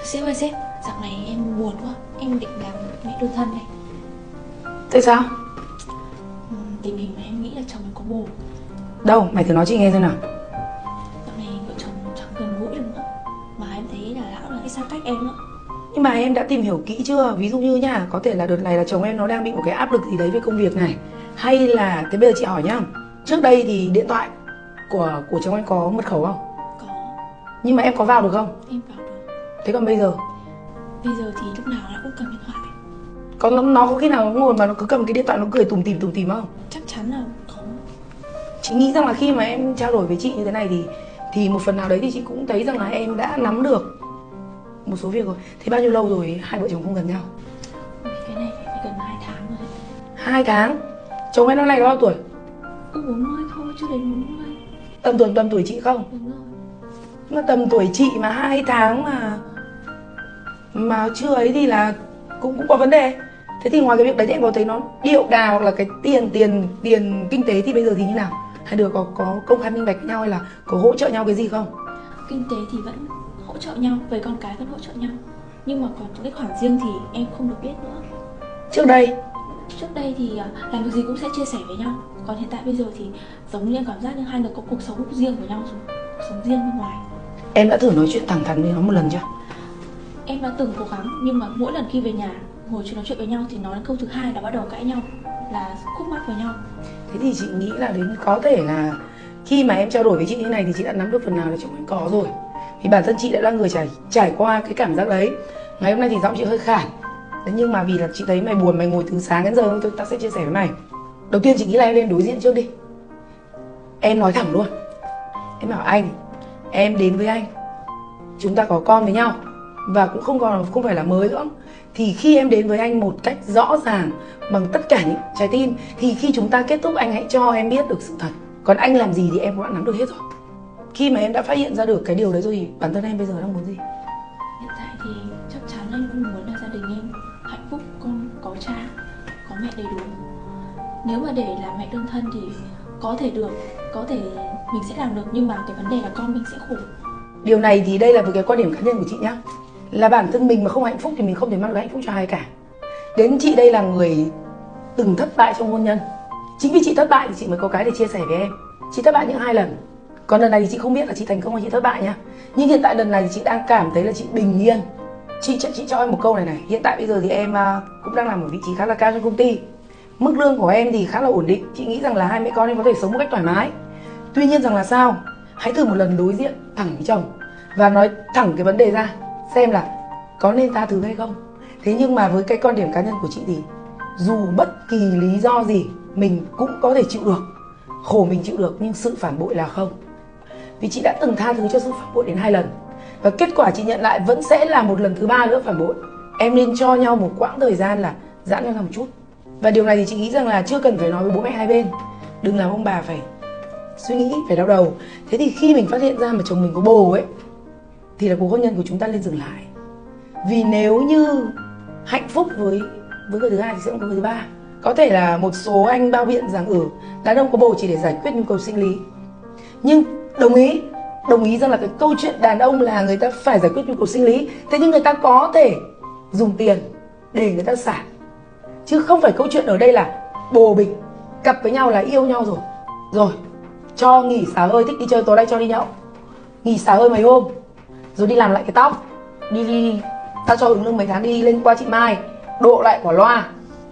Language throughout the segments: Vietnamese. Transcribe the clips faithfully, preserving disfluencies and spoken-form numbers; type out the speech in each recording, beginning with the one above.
Sếp ơi sếp, dạo này em buồn quá, em định làm mẹ đơn thân này. Tại sao? Ừ, tình hình mà em nghĩ là chồng em có bồ. Đâu, mày thử nói chị nghe xem nào. Dạo này vợ chồng chẳng gần gũi được nữa. Mà em thấy là lão là cái xa cách em nữa. Nhưng mà em đã tìm hiểu kỹ chưa? Ví dụ như nhá, có thể là đợt này là chồng em nó đang bị một cái áp lực gì đấy về công việc này. Hay là, thế bây giờ chị hỏi nhá, trước đây thì điện thoại của của chồng em có mật khẩu không? Có. Nhưng mà em có vào được không? Em vào được. Thế còn bây giờ? Bây giờ thì lúc nào nó cũng cầm điện thoại. Còn nó, nó có khi nào nó ngồi mà nó cứ cầm cái điện thoại nó cười tủm tỉm tủm tỉm không? Chắc chắn là có. Chị nghĩ rằng là khi mà em trao đổi với chị như thế này thì thì một phần nào đấy thì chị cũng thấy rằng là em đã nắm được một số việc rồi. Thế bao nhiêu lâu rồi hai vợ chồng không gần nhau? Ôi, cái này phải gần hai tháng rồi. Hai tháng? Chồng em năm nay có bao tuổi? Ừ, bốn mươi thôi, chưa đến bốn mươi. Tầm tuổi tầm tuổi chị không? Đúng rồi. Mà tầm tuổi chị mà hai tháng mà mà chưa ấy thì là cũng cũng có vấn đề. Thế thì ngoài cái việc đấy thì em có thấy nó điệu đà hoặc là cái tiền tiền tiền kinh tế thì bây giờ thì như nào? Hai đứa có có công khai minh bạch với nhau hay là có hỗ trợ nhau cái gì không? Kinh tế thì vẫn hỗ trợ nhau, về con cái vẫn hỗ trợ nhau. Nhưng mà còn những cái khoản riêng thì em không được biết nữa. Trước đây Trước đây thì à, làm việc gì cũng sẽ chia sẻ với nhau. Còn hiện tại bây giờ thì giống như em cảm giác như hai người có cuộc sống riêng của nhau rồi, cuộc sống riêng bên ngoài. em đã thử nói chuyện thẳng thắn với nó một lần chưa? Em đã từng cố gắng nhưng mà mỗi lần khi về nhà ngồi chuyện nói chuyện với nhau thì nói đến câu thứ hai là bắt đầu cãi nhau, là khúc mắc với nhau. Thế thì chị nghĩ là đến có thể là khi mà em trao đổi với chị như này thì chị đã nắm được phần nào là chồng em có rồi. Vì bản thân chị đã là người trải trải qua cái cảm giác đấy. Ngày hôm nay thì giọng chị hơi khản. Thế nhưng mà vì là chị thấy mày buồn, mày ngồi từ sáng đến giờ tôi ta sẽ chia sẻ với mày. Đầu tiên chị nghĩ là em nên đối diện trước đi. Em nói thẳng luôn. Em bảo anh, em đến với anh, chúng ta có con với nhau và cũng không còn không phải là mới nữa. Thì khi em đến với anh một cách rõ ràng bằng tất cả những trái tim thì khi chúng ta kết thúc anh hãy cho em biết được sự thật. Còn anh làm gì thì em cũng đã nắm được hết rồi. Khi mà em đã phát hiện ra được cái điều đấy rồi thì bản thân em bây giờ đang muốn gì? Hiện tại thì chắc chắn anh cũng muốn là gia đình em hạnh phúc, con có cha, có mẹ đầy đủ. Nếu mà để làm mẹ đơn thân thì có thể được, có thể mình sẽ làm được, nhưng mà cái vấn đề là con mình sẽ khổ. Điều này thì đây là một cái quan điểm cá nhân của chị nhá. Là bản thân mình mà không hạnh phúc thì mình không thể mang được hạnh phúc cho ai cả. Đến chị đây là người từng thất bại trong hôn nhân. Chính vì chị thất bại thì chị mới có cái để chia sẻ với em. Chị thất bại những hai lần. Còn lần này thì chị không biết là chị thành công hay chị thất bại nha. Nhưng hiện tại lần này thì chị đang cảm thấy là chị bình yên. Chị, chị cho em một câu này này. Hiện tại bây giờ thì em cũng đang làm ở vị trí khá là cao trong công ty. Mức lương của em thì khá là ổn định. Chị nghĩ rằng là hai mẹ con em có thể sống một cách thoải mái. Tuy nhiên rằng là sao? Hãy thử một lần đối diện thẳng với chồng và nói thẳng cái vấn đề ra, xem là có nên tha thứ hay không. Thế nhưng mà với cái quan điểm cá nhân của chị thì dù bất kỳ lý do gì mình cũng có thể chịu được. Khổ mình chịu được nhưng sự phản bội là không. Vì chị đã từng tha thứ cho sự phản bội đến hai lần. Và kết quả chị nhận lại vẫn sẽ là một lần thứ ba nữa phản bội. Em nên cho nhau một quãng thời gian là giãn nhau ra một chút. Và điều này thì chị nghĩ rằng là chưa cần phải nói với bố mẹ hai bên. Đừng làm ông bà phải suy nghĩ, phải đau đầu. Thế thì khi mình phát hiện ra mà chồng mình có bồ ấy thì là cuộc hôn nhân của chúng ta nên dừng lại. Vì nếu như hạnh phúc với với người thứ hai thì sẽ không có người thứ ba. Có thể là một số anh bao biện rằng ừ, đàn ông có bồ chỉ để giải quyết nhu cầu sinh lý. Nhưng đồng ý, đồng ý rằng là cái câu chuyện đàn ông là người ta phải giải quyết nhu cầu sinh lý. Thế nhưng người ta có thể dùng tiền để người ta xả. Chứ không phải câu chuyện ở đây là bồ bịch, cặp với nhau là yêu nhau rồi. Rồi, cho nghỉ xả hơi, thích đi chơi tối nay cho đi nhậu. Nghỉ xả hơi mấy hôm, rồi đi làm lại cái tóc. Đi đi, tao cho ứng lương mấy tháng đi lên qua chị Mai, độ lại quả loa.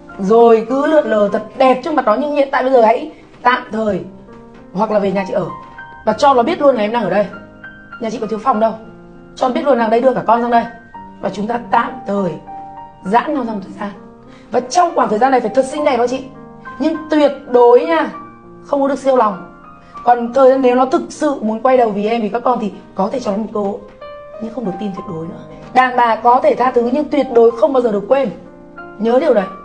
Rồi cứ lượn lờ thật đẹp trước mặt nó. Nhưng hiện tại bây giờ hãy tạm thời hoặc là về nhà chị ở và cho nó biết luôn là em đang ở đây. Nhà chị có thiếu phòng đâu, cho nó biết luôn là đây đưa cả con sang đây. Và chúng ta tạm thời giãn nhau trong thời gian. Và trong khoảng thời gian này phải thật xinh đẹp đó chị. Nhưng tuyệt đối nha, không có được siêu lòng. Còn thời gian nếu nó thực sự muốn quay đầu vì em, vì các con thì có thể cho nó một cơ hội. Nhưng không được tin tuyệt đối nữa. Đàn bà có thể tha thứ nhưng tuyệt đối không bao giờ được quên. Nhớ điều đấy.